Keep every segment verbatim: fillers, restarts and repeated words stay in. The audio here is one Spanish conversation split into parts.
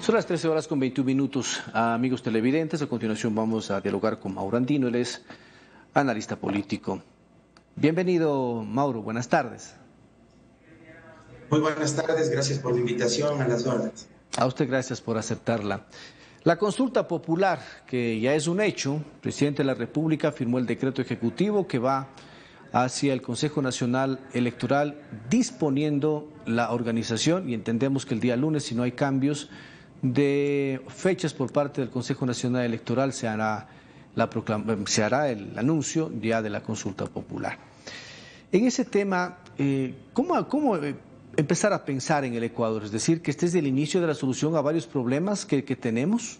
Son las trece horas con veintiún minutos, amigos televidentes. A continuación vamos a dialogar con Mauro Andino, él es analista político. Bienvenido, Mauro, buenas tardes. Muy buenas tardes, gracias por la invitación, a las órdenes. A usted gracias por aceptarla. La consulta popular, que ya es un hecho, el presidente de la República firmó el decreto ejecutivo que va hacia el Consejo Nacional Electoral disponiendo la organización, y entendemos que el día lunes, si no hay cambios de fechas por parte del Consejo Nacional Electoral, se hará, la proclama, se hará el anuncio ya de la consulta popular. En ese tema, eh, ¿cómo, cómo empezar a pensar en el Ecuador? Es decir, que este es el inicio de la solución a varios problemas que, que tenemos.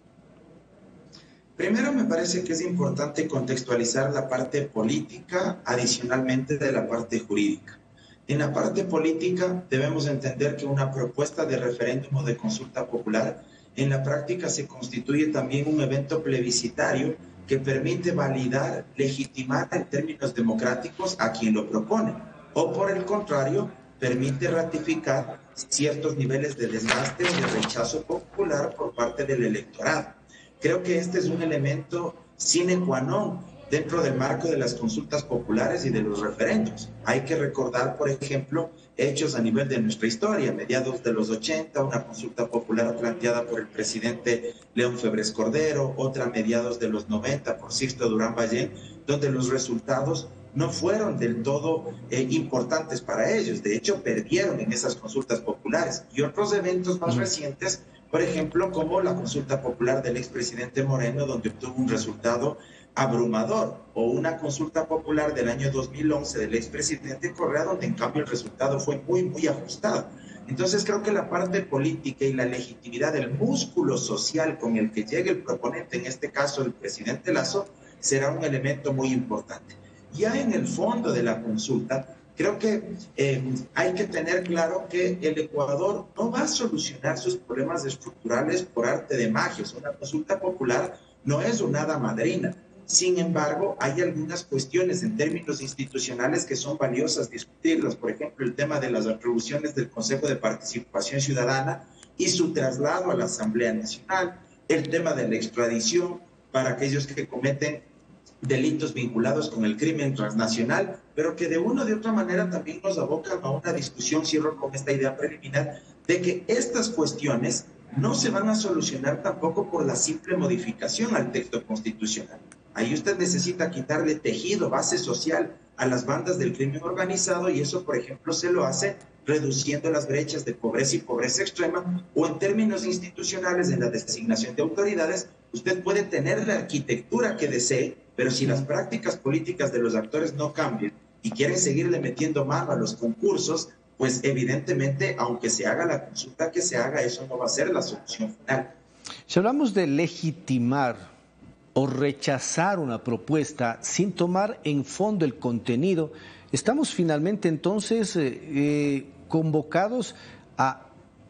Primero, me parece que es importante contextualizar la parte política adicionalmente de la parte jurídica. En la parte política debemos entender que una propuesta de referéndum o de consulta popular en la práctica se constituye también un evento plebiscitario que permite validar, legitimar en términos democráticos a quien lo propone, o por el contrario, permite ratificar ciertos niveles de desgaste o de rechazo popular por parte del electorado. Creo que este es un elemento sine qua non dentro del marco de las consultas populares y de los referendos. Hay que recordar, por ejemplo, hechos a nivel de nuestra historia. Mediados de los ochenta, una consulta popular planteada por el presidente León Febres Cordero, otra a mediados de los noventa por Sixto Durán Ballén, donde los resultados no fueron del todo eh, importantes para ellos. De hecho, perdieron en esas consultas populares. Y otros eventos más recientes, por ejemplo, como la consulta popular del expresidente Moreno, donde obtuvo un resultado abrumador, o una consulta popular del año dos mil once del expresidente Correa, donde en cambio el resultado fue muy, muy ajustado. Entonces creo que la parte política y la legitimidad del músculo social con el que llegue el proponente, en este caso el presidente Lasso, será un elemento muy importante. Ya en el fondo de la consulta, creo que eh, hay que tener claro que el Ecuador no va a solucionar sus problemas estructurales por arte de magia. Una consulta popular no es una hada madrina. Sin embargo, hay algunas cuestiones en términos institucionales que son valiosas discutirlas. Por ejemplo, el tema de las atribuciones del Consejo de Participación Ciudadana y su traslado a la Asamblea Nacional, el tema de la extradición para aquellos que cometen delitos vinculados con el crimen transnacional, pero que de una o de otra manera también nos abocan a una discusión, cierro con esta idea preliminar, de que estas cuestiones no se van a solucionar tampoco por la simple modificación al texto constitucional. Ahí usted necesita quitarle tejido, base social a las bandas del crimen organizado, y eso, por ejemplo, se lo hace reduciendo las brechas de pobreza y pobreza extrema, o en términos institucionales, en la designación de autoridades, usted puede tener la arquitectura que desee, pero si las prácticas políticas de los actores no cambian y quieren seguirle metiendo mano a los concursos, pues evidentemente, aunque se haga la consulta que se haga, eso no va a ser la solución final. Si hablamos de legitimar o rechazar una propuesta sin tomar en fondo el contenido, estamos finalmente entonces eh, eh, convocados a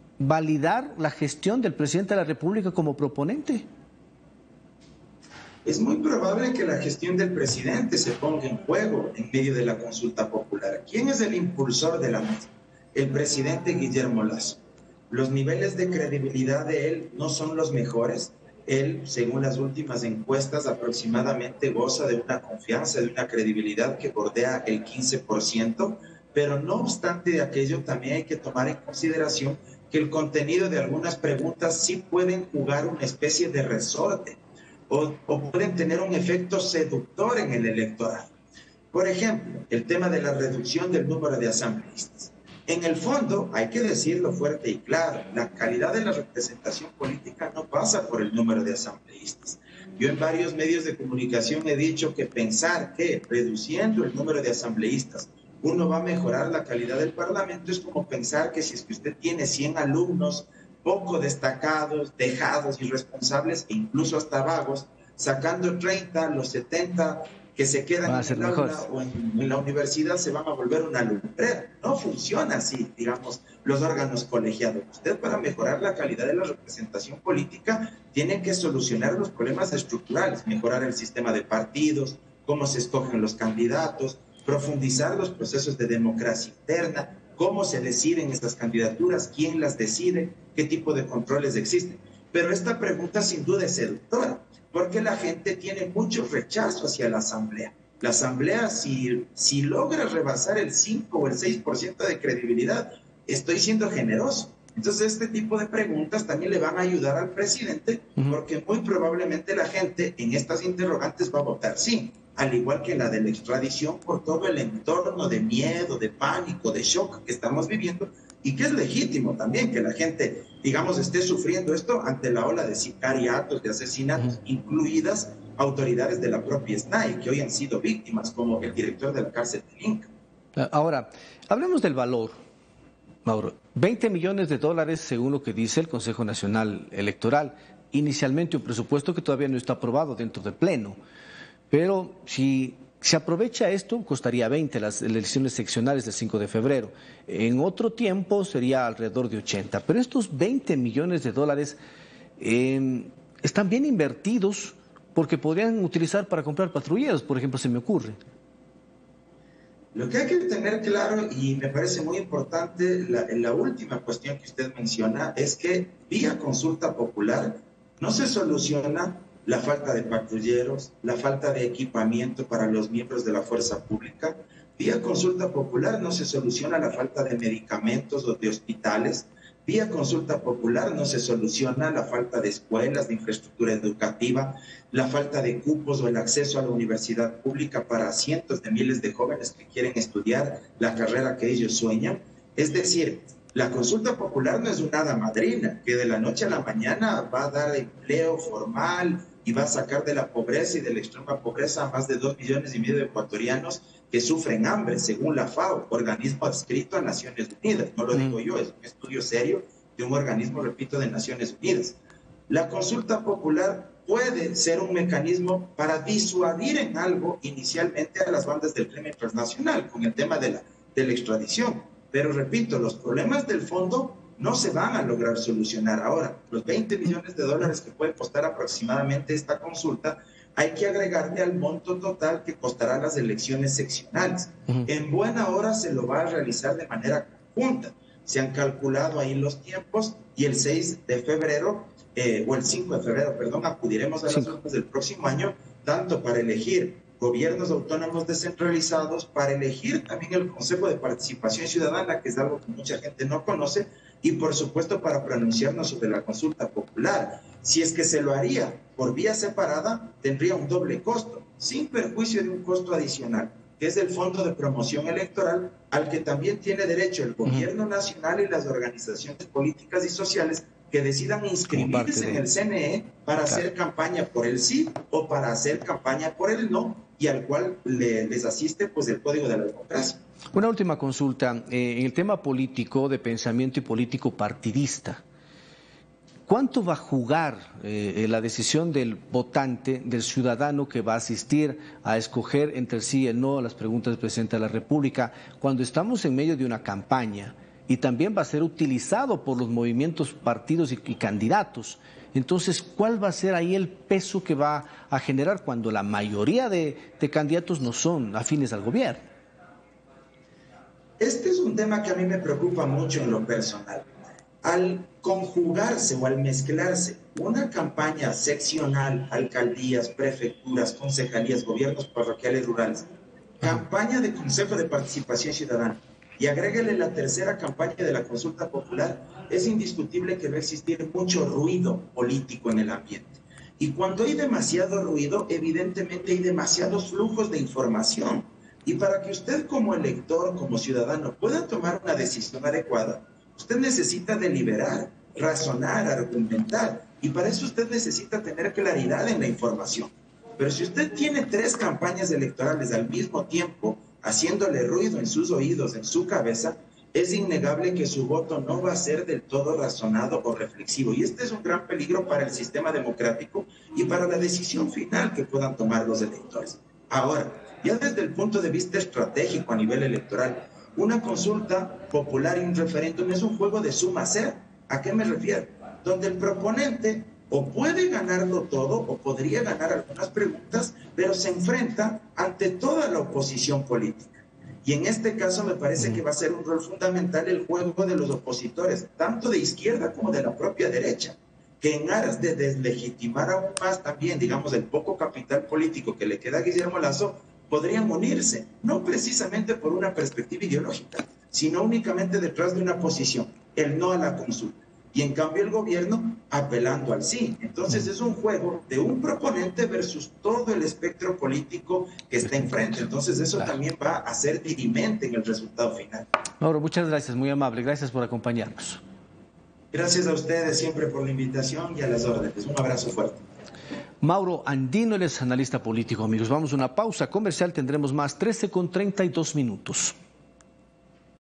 validar la gestión del presidente de la República como proponente. Es muy probable que la gestión del presidente se ponga en juego en medio de la consulta popular. ¿Quién es el impulsor de la misma? El presidente Guillermo Lasso. Los niveles de credibilidad de él no son los mejores. Él, según las últimas encuestas, aproximadamente goza de una confianza, de una credibilidad que bordea el quince por ciento, pero no obstante de aquello, también hay que tomar en consideración que el contenido de algunas preguntas sí pueden jugar una especie de resorte o, o pueden tener un efecto seductor en el electorado. Por ejemplo, el tema de la reducción del número de asambleístas. En el fondo, hay que decirlo fuerte y claro, la calidad de la representación política no pasa por el número de asambleístas. Yo en varios medios de comunicación he dicho que pensar que reduciendo el número de asambleístas uno va a mejorar la calidad del Parlamento es como pensar que si es que usted tiene cien alumnos poco destacados, dejados, irresponsables e incluso hasta vagos, sacando treinta, los setenta que se quedan en el aula o en, en la universidad se van a volver una lumbrera. No funciona así, digamos, los órganos colegiados. Usted, para mejorar la calidad de la representación política, tiene que solucionar los problemas estructurales, mejorar el sistema de partidos, cómo se escogen los candidatos, profundizar los procesos de democracia interna, cómo se deciden estas candidaturas, quién las decide, qué tipo de controles existen. Pero esta pregunta sin duda es seductora, porque la gente tiene mucho rechazo hacia la Asamblea. La Asamblea, si, si logra rebasar el cinco o el seis por ciento de credibilidad, estoy siendo generoso. Entonces, este tipo de preguntas también le van a ayudar al presidente, porque muy probablemente la gente en estas interrogantes va a votar sí, al igual que la de la extradición, por todo el entorno de miedo, de pánico, de shock que estamos viviendo, y que es legítimo también que la gente, digamos, esté sufriendo esto ante la ola de sicariatos, de asesinatos, uh-huh. incluidas autoridades de la propia S N A I, que hoy han sido víctimas, como el director de la cárcel de Inca. Ahora, hablemos del valor, Mauro. veinte millones de dólares, según lo que dice el Consejo Nacional Electoral. Inicialmente un presupuesto que todavía no está aprobado dentro del Pleno. Pero si se aprovecha esto, costaría veinte las elecciones seccionales del cinco de febrero. En otro tiempo sería alrededor de ochenta. Pero estos veinte millones de dólares eh, están bien invertidos porque podrían utilizar para comprar patrulleros, por ejemplo, se me ocurre. Lo que hay que tener claro, y me parece muy importante, la, la última cuestión que usted menciona, es que vía consulta popular no se soluciona la falta de patrulleros, la falta de equipamiento para los miembros de la fuerza pública. Vía consulta popular no se soluciona la falta de medicamentos o de hospitales. Vía consulta popular no se soluciona la falta de escuelas, de infraestructura educativa, la falta de cupos o el acceso a la universidad pública para cientos de miles de jóvenes que quieren estudiar la carrera que ellos sueñan. Es decir, la consulta popular no es una hada madrina que de la noche a la mañana va a dar empleo formal y va a sacar de la pobreza y de la extrema pobreza a más de dos millones y medio de ecuatorianos que sufren hambre, según la FAO, organismo adscrito a Naciones Unidas. No lo digo yo, es un estudio serio de un organismo, repito, de Naciones Unidas. La consulta popular puede ser un mecanismo para disuadir en algo inicialmente a las bandas del crimen transnacional con el tema de la, de la extradición. Pero repito, los problemas del fondo no se van a lograr solucionar ahora. Los veinte millones de dólares que puede costar aproximadamente esta consulta, hay que agregarle al monto total que costará las elecciones seccionales. Uh-huh. En buena hora se lo va a realizar de manera conjunta. Se han calculado ahí los tiempos y el seis de febrero, eh, o el cinco de febrero, perdón, acudiremos a las urnas del próximo año, tanto para elegir gobiernos autónomos descentralizados, para elegir también el Consejo de Participación Ciudadana, que es algo que mucha gente no conoce, y por supuesto para pronunciarnos sobre la consulta popular. Si es que se lo haría por vía separada, tendría un doble costo, sin perjuicio de un costo adicional, que es el Fondo de Promoción Electoral, al que también tiene derecho el gobierno nacional y las organizaciones políticas y sociales que decidan inscribirse en el C N E para claro. hacer campaña por el sí o para hacer campaña por el no, y al cual le, les asiste pues el Código de la Democracia. Una última consulta, eh, en el tema político, de pensamiento y político partidista, ¿cuánto va a jugar eh, la decisión del votante, del ciudadano que va a asistir a escoger entre el sí y el no a las preguntas del presidente de la República, cuando estamos en medio de una campaña y también va a ser utilizado por los movimientos, partidos y, y candidatos? Entonces, ¿cuál va a ser ahí el peso que va a generar cuando la mayoría de, de candidatos no son afines al gobierno? Este es un tema que a mí me preocupa mucho en lo personal. Al conjugarse o al mezclarse una campaña seccional, alcaldías, prefecturas, concejalías, gobiernos parroquiales rurales, campaña de Consejo de Participación Ciudadana, y agréguele la tercera campaña de la consulta popular, es indiscutible que va a existir mucho ruido político en el ambiente. Y cuando hay demasiado ruido, evidentemente hay demasiados flujos de información. Y para que usted como elector, como ciudadano, pueda tomar una decisión adecuada, usted necesita deliberar, razonar, argumentar. Y para eso usted necesita tener claridad en la información. Pero si usted tiene tres campañas electorales al mismo tiempo, haciéndole ruido en sus oídos, en su cabeza, es innegable que su voto no va a ser del todo razonado o reflexivo. Y este es un gran peligro para el sistema democrático y para la decisión final que puedan tomar los electores. Ahora, ya desde el punto de vista estratégico a nivel electoral, una consulta popular y un referéndum es un juego de suma cero. ¿A qué me refiero? Donde el proponente o puede ganarlo todo o podría ganar algunas preguntas, pero se enfrenta ante toda la oposición política. Y en este caso me parece Uh-huh. que va a ser un rol fundamental el juego de los opositores, tanto de izquierda como de la propia derecha, que en aras de deslegitimar aún más también, digamos, el poco capital político que le queda a Guillermo Lasso, podrían unirse, no precisamente por una perspectiva ideológica, sino únicamente detrás de una posición, el no a la consulta. Y en cambio el gobierno apelando al sí. Entonces es un juego de un proponente versus todo el espectro político que está enfrente. Entonces eso claro. también va a ser dirimente en el resultado final. Mauro, muchas gracias, muy amable. Gracias por acompañarnos. Gracias a ustedes siempre por la invitación y a las órdenes. Un abrazo fuerte. Mauro Andino, él es analista político, amigos. Vamos a una pausa comercial, tendremos más, trece con treinta y dos minutos.